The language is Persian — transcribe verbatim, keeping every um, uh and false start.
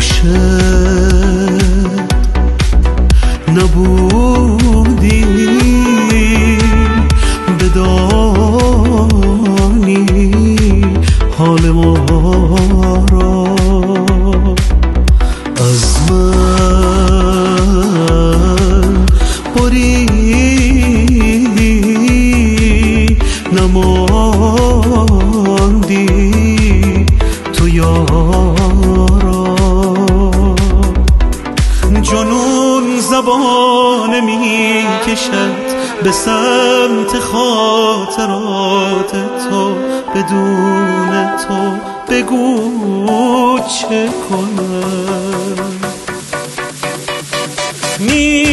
باشه نبودی بدانی حال ما را از من بری نماندی تو یارا جنون زبان می کشد به سمت خاطرات تو بدون تو بگو چه کنم.